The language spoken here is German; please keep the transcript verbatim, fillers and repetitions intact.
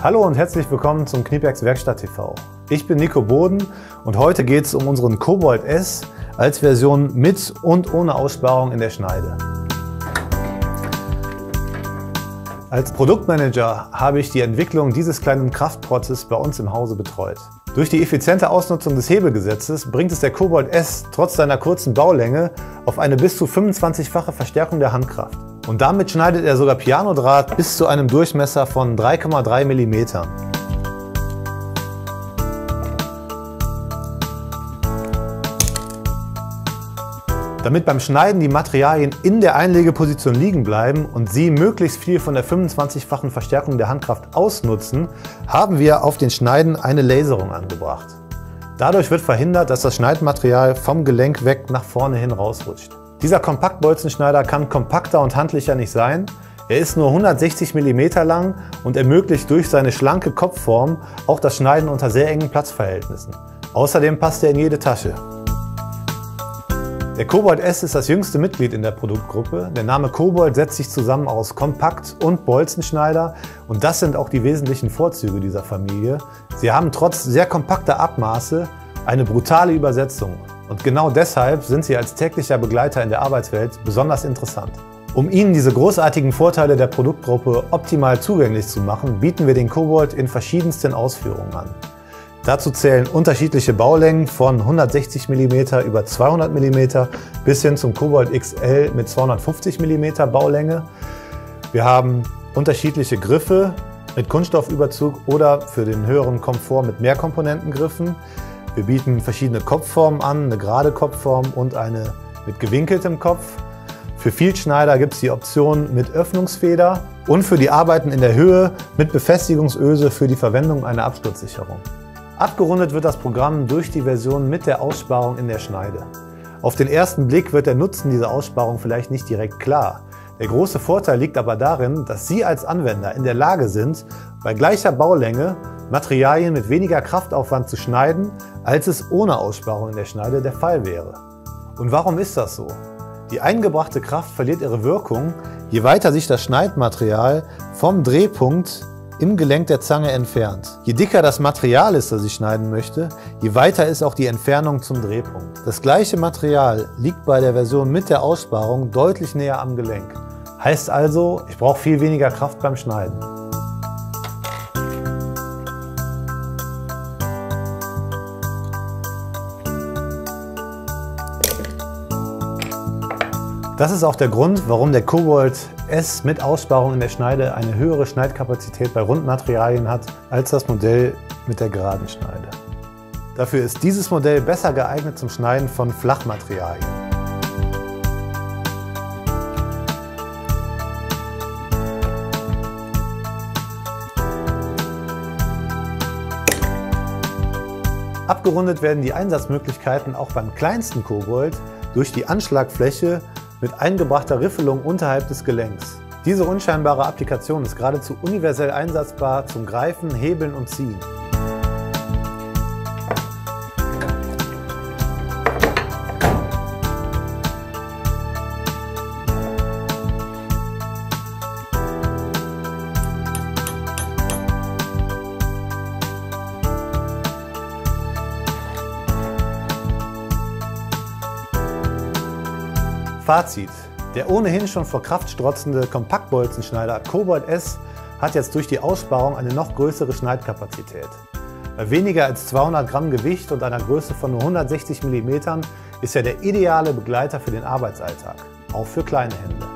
Hallo und herzlich willkommen zum Knipex Werkstatt T V. Ich bin Nico Boden und heute geht es um unseren Cobalt S als Version mit und ohne Aussparung in der Schneide. Als Produktmanager habe ich die Entwicklung dieses kleinen Kraftprotzes bei uns im Hause betreut. Durch die effiziente Ausnutzung des Hebelgesetzes bringt es der Cobalt S trotz seiner kurzen Baulänge auf eine bis zu fünfundzwanzigfache Verstärkung der Handkraft. Und damit schneidet er sogar Pianodraht bis zu einem Durchmesser von drei Komma drei Millimeter. Damit beim Schneiden die Materialien in der Einlegeposition liegen bleiben und Sie möglichst viel von der fünfundzwanzigfachen Verstärkung der Handkraft ausnutzen, haben wir auf den Schneiden eine Laserung angebracht. Dadurch wird verhindert, dass das Schneidmaterial vom Gelenk weg nach vorne hin rausrutscht. Dieser Kompaktbolzenschneider kann kompakter und handlicher nicht sein. Er ist nur hundertsechzig Millimeter lang und ermöglicht durch seine schlanke Kopfform auch das Schneiden unter sehr engen Platzverhältnissen. Außerdem passt er in jede Tasche. Der Cobalt S ist das jüngste Mitglied in der Produktgruppe. Der Name Cobalt setzt sich zusammen aus Kompakt- und Bolzenschneider und das sind auch die wesentlichen Vorzüge dieser Familie. Sie haben trotz sehr kompakter Abmaße eine brutale Übersetzung und genau deshalb sind sie als täglicher Begleiter in der Arbeitswelt besonders interessant. Um Ihnen diese großartigen Vorteile der Produktgruppe optimal zugänglich zu machen, bieten wir den Cobalt in verschiedensten Ausführungen an. Dazu zählen unterschiedliche Baulängen von hundertsechzig Millimeter über zweihundert Millimeter bis hin zum Cobalt X L mit zweihundertfünfzig Millimeter Baulänge. Wir haben unterschiedliche Griffe mit Kunststoffüberzug oder für den höheren Komfort mit Mehrkomponentengriffen. Wir bieten verschiedene Kopfformen an, eine gerade Kopfform und eine mit gewinkeltem Kopf. Für Vielschneider gibt es die Option mit Öffnungsfeder und für die Arbeiten in der Höhe mit Befestigungsöse für die Verwendung einer Absturzsicherung. Abgerundet wird das Programm durch die Version mit der Aussparung in der Schneide. Auf den ersten Blick wird der Nutzen dieser Aussparung vielleicht nicht direkt klar. Der große Vorteil liegt aber darin, dass Sie als Anwender in der Lage sind, bei gleicher Baulänge Materialien mit weniger Kraftaufwand zu schneiden, als es ohne Aussparung in der Schneide der Fall wäre. Und warum ist das so? Die eingebrachte Kraft verliert ihre Wirkung, je weiter sich das Schneidmaterial vom Drehpunkt im Gelenk der Zange entfernt. Je dicker das Material ist, das ich schneiden möchte, je weiter ist auch die Entfernung zum Drehpunkt. Das gleiche Material liegt bei der Version mit der Aussparung deutlich näher am Gelenk. Heißt also, ich brauche viel weniger Kraft beim Schneiden. Das ist auch der Grund, warum der Cobalt S mit Aussparung in der Schneide eine höhere Schneidkapazität bei Rundmaterialien hat als das Modell mit der geraden Schneide. Dafür ist dieses Modell besser geeignet zum Schneiden von Flachmaterialien. Abgerundet werden die Einsatzmöglichkeiten auch beim kleinsten Cobalt durch die Anschlagfläche mit eingebrachter Riffelung unterhalb des Gelenks. Diese unscheinbare Applikation ist geradezu universell einsetzbar zum Greifen, Hebeln und Ziehen. Fazit: Der ohnehin schon vor Kraft strotzende Kompaktbolzenschneider Cobalt S hat jetzt durch die Aussparung eine noch größere Schneidkapazität. Bei weniger als zweihundert Gramm Gewicht und einer Größe von nur hundertsechzig Millimeter ist er der ideale Begleiter für den Arbeitsalltag, auch für kleine Hände.